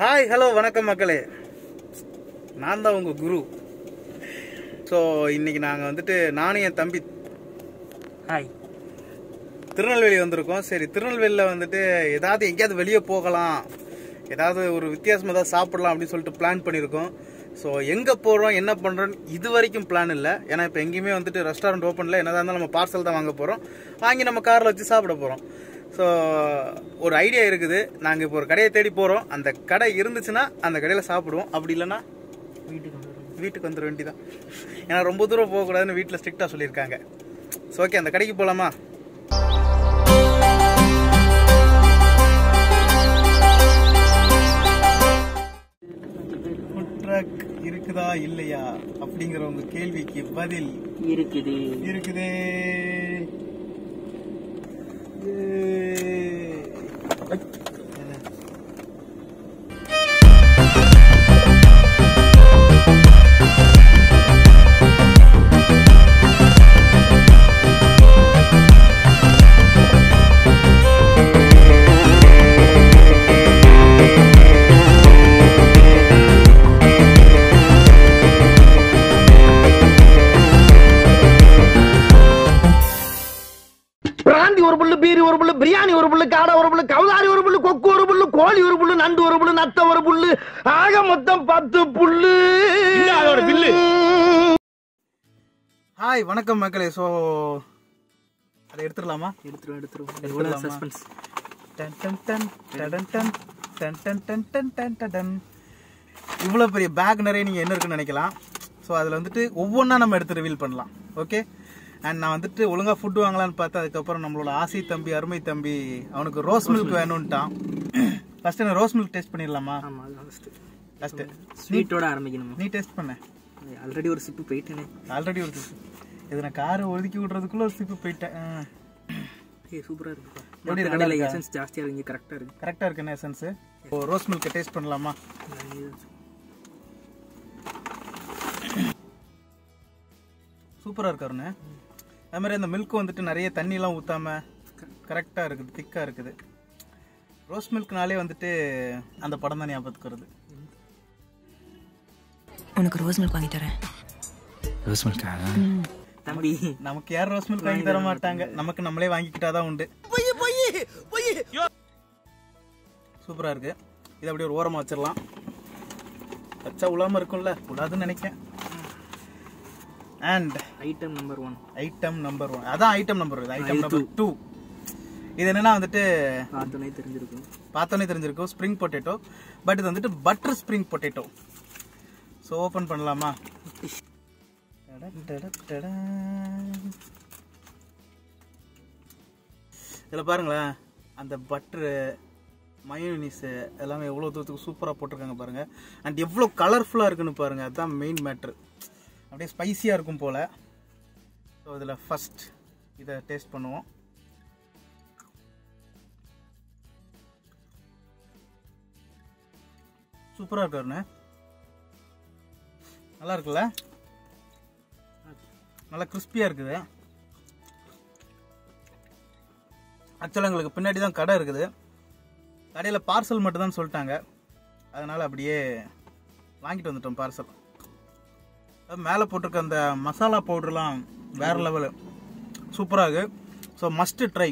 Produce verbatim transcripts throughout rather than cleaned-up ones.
Hi hello வணக்கம் மக்களே, நான் தான் உங்கள் குரு. ஸோ இன்றைக்கி நாங்கள் வந்துட்டு நானும் என் தம்பி ஹாய் திருநெல்வேலி வந்திருக்கோம். சரி, திருநெல்வேலியில் வந்துட்டு ஏதாவது எங்கேயாவது வெளியே போகலாம், ஏதாவது ஒரு வித்தியாசமாக ஏதாவது சாப்பிடலாம் அப்படின்னு சொல்லிட்டு பிளான் பண்ணியிருக்கோம். ஸோ எங்கே போகிறோம் என்ன பண்ணுறோன்னு இது வரைக்கும் பிளான் இல்லை. ஏன்னா இப்போ எங்கேயுமே வந்துட்டு ரெஸ்டாரண்ட் ஓப்பனில் என்னதான் இருந்தாலும் நம்ம பார்சல் தான் வாங்க போகிறோம். வாங்கி நம்ம காரில் வச்சு சாப்பிட போகிறோம். ஸோ ஒரு ஐடியா இருக்குது. நாங்கள் இப்போ ஒரு கடையை தேடி போகிறோம். அந்த கடை இருந்துச்சுன்னா அந்த கடையில் சாப்பிடுவோம். அப்படி இல்லைன்னா வீட்டுக்கு வந்துடுறோம். வீட்டுக்கு வந்துட வேண்டியதான். ஏன்னா ரொம்ப தூரம் போகக்கூடாதுன்னு வீட்டில் ஸ்ட்ரிக்டாக சொல்லியிருக்காங்க. ஸோ ஓகே, அந்த கடைக்கு போகலாமா? ஃபுட் ட்ரக் இருக்குதா இல்லையா அப்படிங்கிற உங்க கேள்விக்கு பதில் இருக்குது இருக்குது. ஒரு புல்லு, பீரி ஒரு புல்லு, பிரியாணி ஒரு புல்லு, காடை ஒரு புல்லு, கவுதாரி ஒரு புல்லு, கொக்கு ஒரு புல்லு, கோழி ஒரு புல்லு, நண்டு ஒரு புல்லு, நத்த ஒரு புல்லு, ஆக மொத்தம் பத்து புல்லு. அதோட பில்லு. ஹாய் வணக்கம் மக்களே. ஸோ அதை எடுத்துடலாமா? எடுத்துருவோம் எடுத்துருவோம் எடுத்துடலாமா? சஸ்பென்ஸ். டன் டன் டன் டடன் டன் டன் டன் டன் டன் டன் டடன். இவ்வளோ பெரிய பேக் நிறைய நீங்கள் என்ன இருக்குன்னு நினைக்கலாம். ஸோ அதில் வந்துட்டு ஒவ்வொன்றா நம்ம எடுத்து ரிவீல் பண்ணலாம். ஓகே. அண்ட் நான் வந்துட்டு ஒழுங்காக ஃபுட்டு வாங்கலான்னு பார்த்தா அதுக்கப்புறம் நம்மளோட ஆசை தம்பி அருமை தம்பி அவனுக்கு ரோஸ் மில்க் வேணும்ட்டான். ஃபர்ஸ்ட் நான் ரோஸ் மில்க் டேஸ்ட் பண்ணிடலாமா? ஆமாம், அது ஃபஸ்ட்டு ஃபஸ்ட்டு ஸ்வீட்டோட ஆரம்பிக்கணுமா? நீ டேஸ்ட் பண்ண. ஆல்ரெடி ஒரு சிப்பு போயிட்டேனே. ஆல்ரெடி ஒரு சிப்பு இது நான் காரை ஒதுக்கி விட்றதுக்குள்ளே ஒரு சிப்பு போயிட்டேன். ஏ சூப்பராக இருக்குப்பா. எப்படி இருக்கு? கடையில் எசன்ஸ் ஜாஸ்தியாக இருக்கு, கரெக்டாக இருக்கு. கரெக்டாக இருக்கு என்ன எசன்ஸு. ஓ, ரோஸ் மில்க்கை டேஸ்ட் பண்ணலாமா? சூப்பராக இருக்காருண்ணே. அது மாதிரி அந்த மில்க் வந்துட்டு நிறைய தண்ணிலாம் ஊற்றாம கரெக்டாக இருக்குது, திக்காக இருக்குது. ரோஸ் மில்க்னாலே வந்துட்டு அந்த படம் தான் ஞாபகத்துக்கு வருது. உனக்கு ரோஸ் மில்க் வாங்கி தரேன். ரோஸ் மில்கா? தம்பி, நமக்கு யார் ரோஸ் மில்க் வாங்கி தர மாட்டாங்க, நமக்கு நம்மளே வாங்கிக்கிட்டாதான் உண்டு. சூப்பராக இருக்கு. இது அப்படியே ஒரு ஓரமாக வச்சிடலாம். வச்சா உலாமல் இருக்கும்ல, உலாதுன்னு நினைக்கிறேன். And item number one. Item number one அதான் item number item number two. இது என்னன்னா வந்துட்டு பார்த்தோன்னே தெரிஞ்சிருக்கும் பார்த்தோன்னே தெரிஞ்சிருக்கும் ஸ்ப்ரிங் பொட்டேட்டோ. பட் இது வந்துட்டு butter spring potato. So open பண்ணலாமா? இதில் பாருங்களேன், அந்த பட்ரு மயோனீஸு எல்லாமே எவ்வளோ தூரத்துக்கு சூப்பராக போட்டிருக்காங்க பாருங்கள். அண்ட் எவ்வளோ கலர்ஃபுல்லாக இருக்குன்னு பாருங்கள். அதுதான் மெயின் மேட்ரு. அப்படியே ஸ்பைஸியாக இருக்கும் போல். ஸோ இதில் ஃபஸ்ட் இதை டேஸ்ட் பண்ணுவோம். சூப்பராக இருக்காருண்ணே. நல்லா இருக்குல்ல? நல்லா கிறிஸ்பியாக இருக்குது. ஆக்சுவலாக எங்களுக்கு பின்னாடி தான் கடை இருக்குது. கடையில் பார்சல் மட்டும் தான் சொல்லிட்டாங்க. அதனால் அப்படியே வாங்கிட்டு வந்துட்டோம் பார்சல். மேலே போட்டிருக்க அந்த மசாலா பவுடர்லாம் வேறு லெவலு, சூப்பராக இருக்குது. So must try.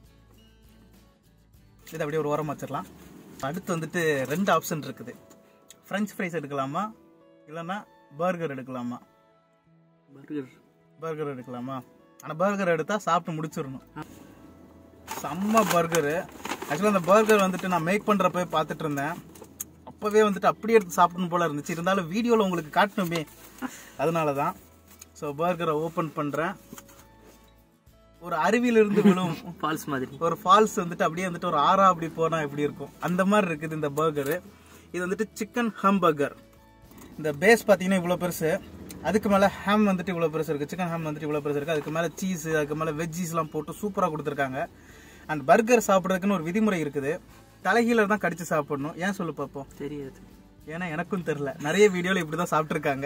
இதை அப்படியே ஒரு ஓரமாக வச்சிடலாம். அடுத்து வந்துட்டு ரெண்டு ஆப்ஷன் இருக்குது. ஃப்ரெஞ்ச் ஃப்ரைஸ் எடுக்கலாமா, இல்லைன்னா பர்கர் எடுக்கலாமா? பர்கர் பர்கர் எடுக்கலாமா? ஆனால் பர்கர் எடுத்தால் சாப்பிட்டு முடிச்சிடணும். செம்ம பர்கரு. ஆக்சுவலாக அந்த பர்கர் வந்துட்டு நான் மேக் பண்ணுறப்ப பார்த்துட்டு இருந்தேன். அப்போவே வந்துட்டு அப்படியே எடுத்து சாப்பிடணும் போல இருந்துச்சு. இருந்தாலும் வீடியோவில் உங்களுக்கு காட்டணுமே, அதனால தான். ஸோ பர்கரை ஓப்பன் பண்ணுறேன். ஒரு அருவியிலிருந்து விழும் ஃபால்ஸ் மாதிரி ஒரு ஃபால்ஸ் வந்துட்டு அப்படியே வந்துட்டு ஒரு ஆறா அப்படி போனால் எப்படி இருக்கும், அந்த மாதிரி இருக்குது இந்த பர்கரு. இது வந்துட்டு சிக்கன் ஹம் பர்கர். இந்த பேஸ் பார்த்தீங்கன்னா இவ்வளோ பெருசு, அதுக்கு மேலே ஹேம் வந்துட்டு இவ்வளோ பெருசு இருக்குது. சிக்கன் ஹேம் வந்துட்டு இவ்வளோ பெருசு இருக்குது. அதுக்கு மேலே சீஸு, அதுக்கு மேலே வெஜ்ஜீஸ்லாம் போட்டு சூப்பராக கொடுத்துருக்காங்க. அண்ட் பர்கர் சாப்பிட்றதுக்குன்னு ஒரு விதிமுறை இருக்குது. தலைகீழ தான் கடிச்சு சாப்பிடணும். ஏன் சொல்லு பார்ப்போம்? தெரியாது. ஏன்னா எனக்கும் தெரியல. நிறைய வீடியோவில் இப்படி தான் சாப்பிட்ருக்காங்க.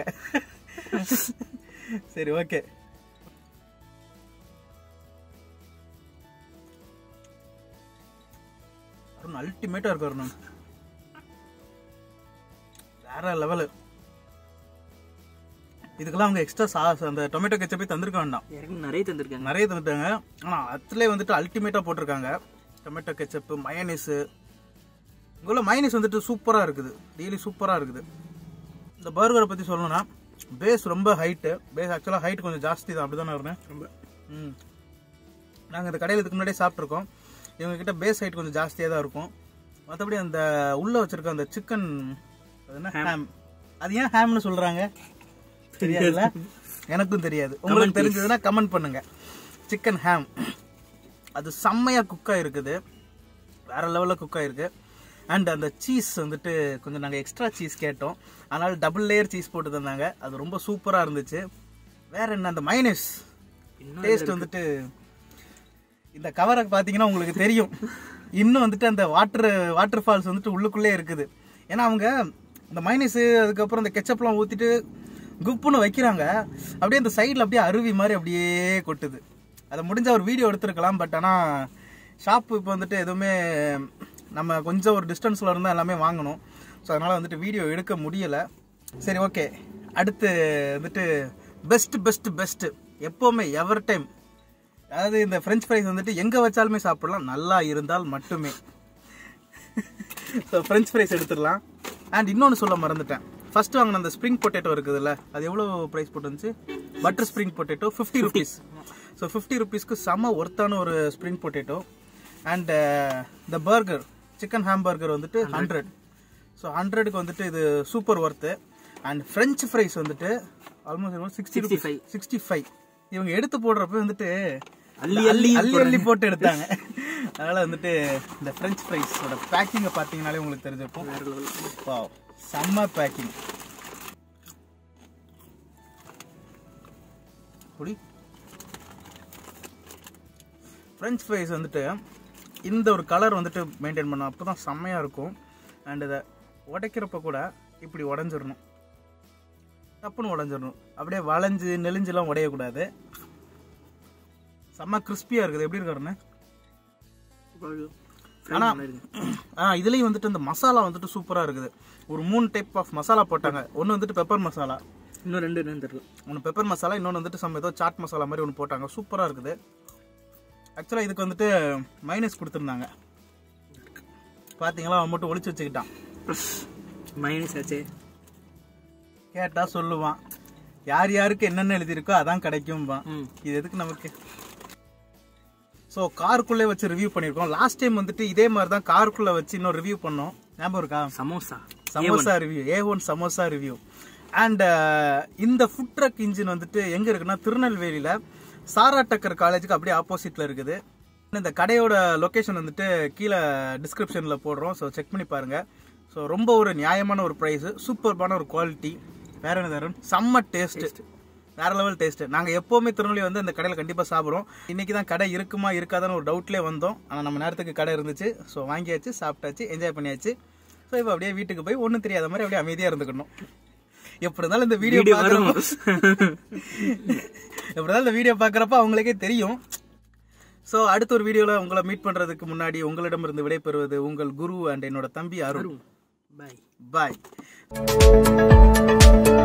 சரி, ஓகே. அல்டிமேட்டா இருக்கு. வேற லெவலு. இதுக்கெல்லாம் அவங்க எக்ஸ்ட்ரா சாஸ் அந்த டொமேட்டோ கெச்சப்பே தந்திருக்க வேண்டாம், நிறைய தந்திருக்காங்க நிறைய தந்துட்டாங்க. ஆனால் அதுலேயே வந்துட்டு அல்டிமேட்டாக போட்டிருக்காங்க டொமேட்டோ கெச்சப்பு, மயனீஸு. இங்குள்ள மயனீஸ் வந்துட்டு சூப்பராக இருக்குது, ரியலி சூப்பராக இருக்குது. இந்த பர்கரை பற்றி சொல்லணும்னா பேஸ் ரொம்ப ஹைட்டு, பேஸ் ஆக்சுவலாக ஹைட் கொஞ்சம் ஜாஸ்தி தான், அப்படி தானே இருந்தேன் ரொம்ப. ம் நாங்கள் இந்த கடையில் இதுக்கு முன்னாடியே சாப்பிட்ருக்கோம். இவங்ககிட்ட பேஸ் ஹைட் கொஞ்சம் ஜாஸ்தியாக தான் இருக்கும். மற்றபடி அந்த உள்ளே வச்சுருக்க அந்த சிக்கன் அது என்ன ஹேம், அது ஏன் ஹேம்னு சொல்கிறாங்க தெரியாதுல்ல, எனக்கும் தெரியாது. உங்களுக்கு தெரிஞ்சதுன்னா கமெண்ட் பண்ணுங்க. சிக்கன் ஹேம் அது செம்மையாக குக்காக இருக்குது, வேற லெவலில் குக்காக இருக்கு. அண்ட் அந்த சீஸ் வந்துட்டு கொஞ்சம் நாங்கள் எக்ஸ்ட்ரா சீஸ் கேட்டோம், அதனால டபுள் லேயர் சீஸ் போட்டு தந்தாங்க, அது ரொம்ப சூப்பராக இருந்துச்சு. வேற என்ன அந்த மைனஸ் டேஸ்ட் வந்துட்டு, இந்த கவரை பார்த்தீங்கன்னா உங்களுக்கு தெரியும், இன்னும் வந்துட்டு அந்த வாட்டர் வாட்டர் ஃபால்ஸ் வந்துட்டு உள்ளுக்குள்ளே இருக்குது. ஏன்னா அவங்க இந்த மைனஸு அதுக்கப்புறம் இந்த கெச்சப்லாம் ஊற்றிட்டு குப்புன்னு வைக்கிறாங்க, அப்படியே அந்த சைடில் அப்படியே அருவி மாதிரி அப்படியே கொட்டுது. அதை முடிஞ்ச ஒரு வீடியோ எடுத்துருக்கலாம், பட் ஆனால் ஷாப்பு இப்போ வந்துட்டு எதுவுமே நம்ம கொஞ்சம் ஒரு டிஸ்டன்ஸில் இருந்தால் எல்லாமே வாங்கணும். ஸோ அதனால் வந்துட்டு வீடியோ எடுக்க முடியலை. சரி ஓகே, அடுத்து வந்துட்டு பெஸ்ட் பெஸ்ட் பெஸ்ட்டு எப்போவுமே எவர் டைம், அதாவது இந்த ஃப்ரெஞ்ச் ஃப்ரைஸ் வந்துட்டு எங்கே வச்சாலுமே சாப்பிடலாம், நல்லா இருந்தால் மட்டுமே. ஸோ ஃப்ரெஞ்ச் ஃப்ரைஸ் எடுத்துடலாம். அண்ட் இன்னொன்று சொல்ல மறந்துட்டேன், ஃபர்ஸ்ட் வாங்கின அந்த ஸ்ப்ரிங் பொட்டேட்டோ இருக்குதுல்ல, அது எவ்வளோ ப்ரைஸ் போட்டுருந்துச்சு, butter spring potato fifty rupees. So fifty ருபீஸ்க்கு செம்ம ஒர்த்தான ஒரு ஸ்ப்ரிங் பொட்டேட்டோ. அண்ட் இந்த பர்கர் சிக்கன் ஹாம்பர்கர் வந்துட்டு ஹண்ட்ரட். ஸோ ஹண்ட்ரடுக்கு வந்துட்டு இது super worth. And French fries வந்துட்டு almost sixty five sixty five இவங்க எடுத்து போடுறப்ப வந்துட்டு அள்ளி அள்ளி அள்ளி அள்ளி போட்டு எடுத்தாங்க. அதனால வந்துட்டு இந்த ஃப்ரெஞ்ச் ஃப்ரைஸோட பேக்கிங்கை பார்த்தீங்கன்னாலே உங்களுக்கு தெரிஞ்சிருக்கும், வாவ் செம்ம பேக்கிங். புடி ஃப்ரெஞ்ச் ஃப்ரைஸ் வந்துட்டு இந்த ஒரு கலர் வந்துட்டு மெயின்டைன் பண்ணணும், அப்போ தான் செம்மையாக இருக்கும். அண்ட் இதை உடைக்கிறப்ப கூட இப்படி உடஞ்சிடணும், தப்புன்னு உடஞ்சிடணும், அப்படியே வளைஞ்சு நெளிஞ்செல்லாம் உடையக்கூடாது. செம்ம கிறிஸ்பியாக இருக்குது. எப்படி இருக்காருன்னு ஆனால் ஆ இதுலேயும் வந்துட்டு இந்த மசாலா வந்துட்டு சூப்பராக இருக்குது. ஒரு மூணு டைப் ஆஃப் மசாலா போட்டாங்க. ஒன்று வந்துட்டு பெப்பர் மசாலா, இன்னும் ரெண்டு என்னன்னு தெரியல, ஒன்று பெப்பர் மசாலா, இன்னொன்று வந்துட்டு சம் ஏதோ சாட் மசாலா மாதிரி ஒன்று போட்டாங்க, சூப்பராக இருக்குது. ஆக்சுவலாக இதுக்கு வந்துட்டு மைனஸ் கொடுத்துருந்தாங்க, பார்த்தீங்களா, அவன் மட்டும் ஒளிச்சு வச்சுக்கிட்டான். மைனஸ் ஆச்சு கேட்டால் சொல்லுவான், யார் யாருக்கு என்னென்ன எழுதியிருக்கோ அதான் கிடைக்கும்பான். இது எதுக்கு நமக்கு? ஸோ காருக்குள்ளே வச்சு ரிவ்யூ பண்ணியிருக்கோம். லாஸ்ட் டைம் வந்துட்டு இதே மாதிரி தான் காருக்குள்ளே வச்சு இன்னும் ரிவ்யூ பண்ணோம், ஞாபகம் இருக்கா? Samosa samosa review, A one samosa review. And இந்த ஃபுட் ட்ரக் இன்ஜின் வந்துட்டு எங்கே இருக்குன்னா திருநெல்வேலியில் சாரா டக்கர் காலேஜுக்கு அப்படியே ஆப்போசிட்டில் இருக்குது. இந்த கடையோட லொக்கேஷன் வந்துட்டு கீழே டிஸ்கிரிப்ஷனில் போடுறோம், ஸோ செக் பண்ணி பாருங்கள். ஸோ ரொம்ப ஒரு நியாயமான ஒரு ப்ரைஸு, சூப்பர்பான ஒரு குவாலிட்டி, வேற என்ன தரும், செம்ம டேஸ்ட்டு, வேற லெவல் டேஸ்ட்டு. நாங்கள் எப்போவுமே திருநெல்வேலி வந்து அந்த கடையில் கண்டிப்பாக சாப்பிட்றோம். இன்றைக்கி தான் கடை இருக்குமா இருக்காதான்னு ஒரு டவுட்லேயே வந்தோம், ஆனால் நம்ம நேரத்துக்கு கடை இருந்துச்சு. ஸோ வாங்கியாச்சு, சாப்பிட்டாச்சு, என்ஜாய் பண்ணியாச்சு. ஸோ இப்போ அப்படியே வீட்டுக்கு போய் ஒன்றும் தெரியாத மாதிரி அப்படியே அமைதியாக இருந்துக்கணும். எப்படி இருந்தாலும் இந்த வீடியோ பார்க்குறப்போ எப்படி இருந்தாலும் இந்த வீடியோ பார்க்குறப்ப அவங்களுக்கே தெரியும். ஸோ அடுத்த ஒரு வீடியோவில் உங்களை மீட் பண்ணுறதுக்கு முன்னாடி உங்களிடமிருந்து விடைபெறுவது உங்கள் குரு அண்ட் என்னோட தம்பி அருண். பாய் பாய்.